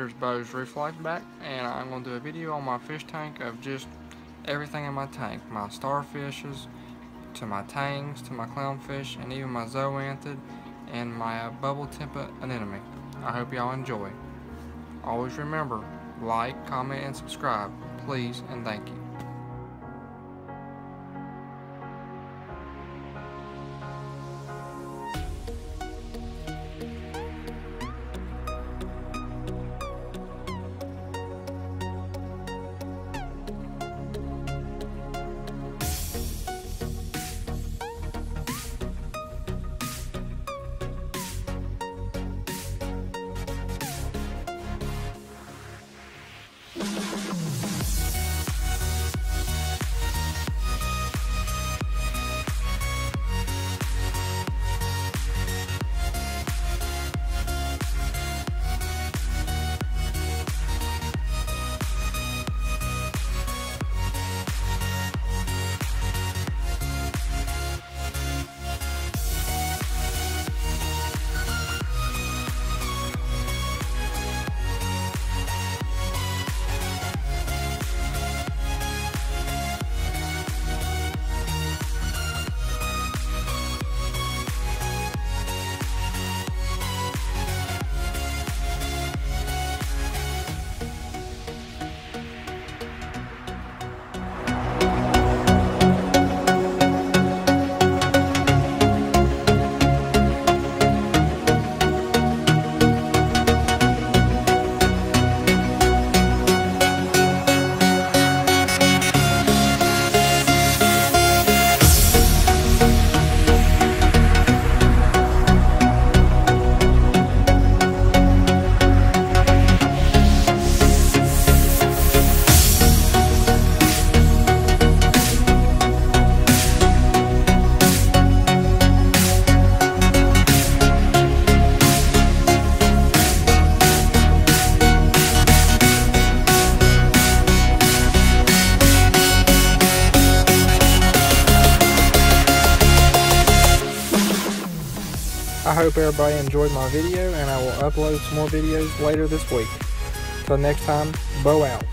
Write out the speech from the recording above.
here's Bo's Reef Life back, and I'm going to do a video on my fish tank of just everything in my tank. My starfishes, to my tangs, to my clownfish, and even my zoanthid, and my bubble tempa anemone. I hope y'all enjoy. Always remember, like, comment, and subscribe. Please and thank you. I hope everybody enjoyed my video, and I will upload some more videos later this week. Till next time, Bo out.